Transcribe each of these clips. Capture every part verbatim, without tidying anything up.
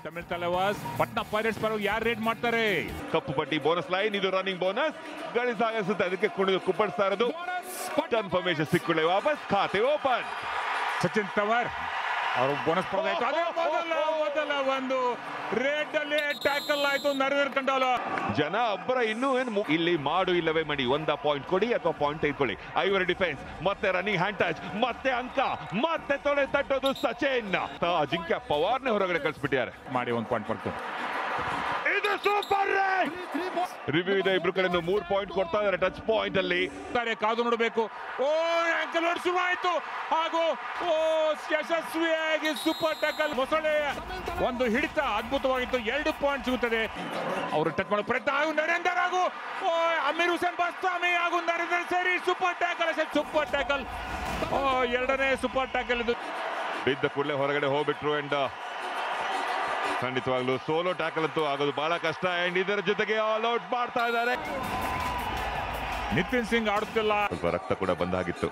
Tamil ತಲವಾಸ್ Patna pirates ಪರವಾಗಿ ಯಾರು raid ಮಾಡ್ತಾರೆ? ಕಪ್ಪು ಪಟ್ಟಿ ಬೋನಸ್ ಲೈನ್, ಇದು ರನ್ನಿಂಗ್ ಬೋನಸ್ ಗಾಳಿ ಸಾಗಿಸುತ್ತೆ, ಅದಕ್ಕೆ ಕುಣಿದು ಕುಪ್ಪಳಿಸ್ತಾ ಇರೋದು. ಕನ್ಫರ್ಮೇಶನ್ ಸಿಕ್ಕುಳೆ ವಾಪಸ್ ಖಾತೆ ಓಪನ್. ಸಚಿನ್ ತವರ್ ಅವರು ಬೋನಸ್ ಪಡೆದಾಯ್ತು. ಅದೇ ಮೊದಲ ಮೊದಲ ಒಂದು ರೇಡ್ ಅಲ್ಲಿ ಟ್ಯಾಕಲ್ ಆಯ್ತು ನರವೀರ್ ಕಂಡೋಲ. ಜನ ಅಬ್ಬರ ಇನ್ನೂ ಏನು ಇಲ್ಲಿ ಮಾಡು ಇಲ್ಲವೇ ಮಡಿ, ಒಂದ ಪಾಯಿಂಟ್ ಕೊಡಿ ಅಥವಾ ಪಾಯಿಂಟ್ ತೆಗೆದುಕೊಳ್ಳಿ. ಐವರ್ ಡಿಫೆನ್ಸ್ ಮತ್ತೆ ರನ್ನಿಂಗ್ ಹ್ಯಾಂಡ್ ಟಚ್ ಮತ್ತೆ ಅಂಕ ಮತ್ತೆ ತೊಡೆ ತಟ್ಟೋದು ಸಚಿನ್. ಅಜಿಂಕ್ಯ ಪವಾರ್ನೇ ಹೊರಗಡೆ ಕಳಿಸ್ಬಿಟ್ಟಿದ್ದಾರೆ. ಮಾಡಿ ಒಂದು ಪಾಯಿಂಟ್ ಬರ್ತು. ಇದು ಸೂಪರ್ ರಿವ್ಯೂ ಇದೆ. ಇಬ್ರು ಕಡೆ ಮೂರ್ ಪಾಯಿಂಟ್ ಕೊಡ್ತಾ ಇದ್ದಾರೆ ಟಚ್ ಪಾಯಿಂಟ್ ಅಲ್ಲಿ. ಕಾದು ನೋಡಬೇಕು. ಓ ಆಂಕಲ್ ಹೊಡ್ ಶುರು ಆಯ್ತು ಹಾಗೂ ಓ ಯಶಸ್ವಿಯಾಗಿ ಸೂಪರ್ ಟ್ಯಾಕಲ್. ಮೊಸಳೆ ಒಂದು ಹಿಡಿತ ಅದ್ಭುತವಾಗಿತ್ತು. ಎರಡು ಪಾಯಿಂಟ್ ಸಿಗುತ್ತದೆ. ಅವರು ಟಚ್ ಮಾಡೋ ಪ್ರಯತ್ನ ಹಾಗೂ ನರೇಂದರ್ ಹಾಗೂ ಓ ಅಮೀರ್ ಹುಸೇನ್ ಬಸ್ತಾಮಿ ಹಾಗೂ ನರೇಂದರ್ ಸೇರಿ ಸೂಪರ್ ಟ್ಯಾಕಲ್. ಸೂಪರ್ ಟ್ಯಾಕಲ್ ಓ ಎರಡನೇ ಸೂಪರ್ ಟ್ಯಾಕಲ್ ಇದು. ಬಿದ್ದ ಕೂಡಲೇ ಹೊರಗಡೆ ಹೋಗ್ಬಿಟ್ರು. ಅಂಡ್ ಖಂಡಿತವಾಗ್ಲೂ ಸೋಲೋ ಟ್ಯಾಕಲ್ ಅಂತೂ ಆಗೋದು ಬಹಳ ಕಷ್ಟ. ಅಂಡ್ ಇದರ ಜೊತೆಗೆ ಆಲ್ ಔಟ್ ಮಾಡ್ತಾ ಇದ್ದಾರೆ. ನಿತಿನ್ ಸಿಂಗ್ ಆಡುತ್ತಿಲ್ಲ. ಸ್ವಲ್ಪ ರಕ್ತ ಕೂಡ ಬಂದಾಗಿತ್ತು.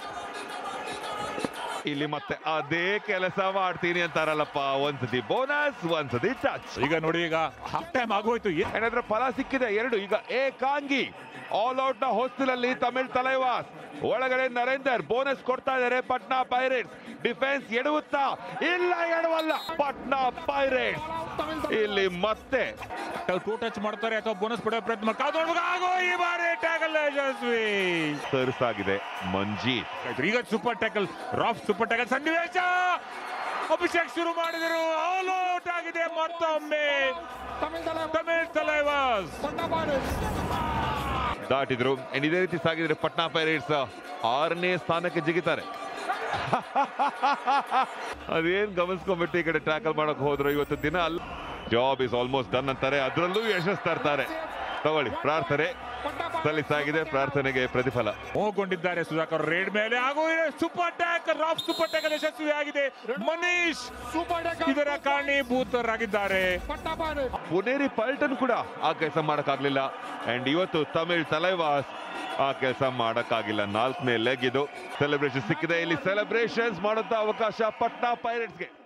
ಇಲ್ಲಿ ಮತ್ತೆ ಅದೇ ಕೆಲಸ ಮಾಡ್ತೀನಿ ಅಂತಾರಲ್ಲಪ್ಪ, ಒಂದ್ಸತಿ ಬೋನಸ್ ಒಂದ್ಸತಿ ಟಚ್. ಈಗ ನೋಡಿ, ಈಗ ಹಾಫ್ ಟೈಮ್ ಆಗೋಯ್ತು. ಏನಾದ್ರೆ ಫಲ ಸಿಕ್ಕಿದೆ ಎರಡು. ಈಗ ಏಕಾಂಗಿ ಆಲ್ ಔಟ್ ನ ಹೊಸ್ತಿಲಲ್ಲಿ ತಮಿಳ್ ತಲೈವಾಸ್, ಒಳಗಡೆ ನರೇಂದರ್ ಬೋನಸ್ ಕೊಡ್ತಾ ಇದ್ದಾರೆ. ಪಟ್ನಾ ಪೈರೇಟ್ಸ್ ಡಿಫೆನ್ಸ್ ಎಡುತ್ತಾ ಇಲ್ಲ, ಎಡವಲ್ಲ ಪಟ್ನಾ ಪೈರೇಟ್ಸ್. ಇಲ್ಲಿ ಮತ್ತೆ ಟೂ ಟಚ್ ಮಾಡ್ತಾರೆ ಅಥವಾ ಬೋನಸ್ ಪಡೆಯೋ ಪ್ರಯತ್ನ ಆಗೋ. ಈ ಬಾರಿ ಟ್ಯಾಕಲ್ ಯಶಸ್ವಿ ಸರ್ಸಾಗಿದೆ ಮಂಜೀತ್. ಈಗ ಸೂಪರ್ ಟ್ಯಾಕಲ್ ರಾಫ್ ಸೂಪರ್ ಟ್ಯಾಕಲ್ ಸನ್ನಿವೇಶ. ಅಭಿಷೇಕ್ ಶುರು ಮಾಡಿದರು. ಆಲ್ ಔಟ್ ಆಗಿದೆ ಮತ್ತೊಮ್ಮೆ ತಮಿಳ್ ತಲೈವಾಸ್. ದಾಟಿದ್ರು. ಇದೇ ರೀತಿ ಸಾಗಿದ್ರೆ ಪಟ್ನಾ ಪೈರೇಟ್ಸ್ ಆರನೇ ಸ್ಥಾನಕ್ಕೆ ಜಿಗಿತಾರೆ. ಅದೇನ್ ಗಮನಿಸ್ಕೊಂಡ್ಬಿಟ್ಟು ಈ ಕಡೆ ಟ್ಯಾಕಲ್ ಮಾಡಕ್ ಹೋದ್ರು. ಇವತ್ತು ದಿನ ಅಲ್ಲ, ಜಾಬ್ ಇಸ್ ಆಲ್ಮೋಸ್ಟ್ ಡನ್ ಅಂತಾರೆ. ಅದರಲ್ಲೂ ಯಶಸ್ಸು ತರ್ತಾರೆ. ತಗೊಳ್ಳಿ, ಪ್ರಾರ್ಥನೆ ಸಲ್ಲಿಸಾಗಿದೆ, ಪ್ರಾರ್ಥನೆಗೆ ಪ್ರತಿಫಲ. ಹೋಗಿದ್ದಾರೆ ಸುಧಾಕರ್ ರೇಡ್ ಮೇಲೆ ಹಾಗೂ ಸೂಪರ್ ಟ್ಯಾಕಲ್ ರಾಫ್ ಸೂಪರ್ ಟ್ಯಾಕಲ್ ಯಶಸ್ವಿ ಆಗಿದೆ. ಮನೀಶ್ ಇದರ ಕಾರಣೀಭೂತರಾಗಿದ್ದಾರೆ. ಪುನೇರಿ ಪಲ್ಟನ್ ಕೂಡ ಆ ಕೆಲಸ ಮಾಡಕ್ಕಾಗ್ಲಿಲ್ಲ. ಅಂಡ್ ಇವತ್ತು ತಮಿಳ್ ತಲೈವಾಸ್ ಆ ಕೆಲಸ ಮಾಡಕ್ಕಾಗಿಲ್ಲ. ನಾಲ್ಕನೇ ಲೆಗ್ ಇದು. ಸೆಲೆಬ್ರೇಷನ್ ಸಿಕ್ಕಿದೆ. ಇಲ್ಲಿ ಸೆಲೆಬ್ರೇಷನ್ಸ್ ಮಾಡುವಂತ ಅವಕಾಶ ಪಟ್ನಾ ಪೈರೇಟ್ಸ್ಗೆ.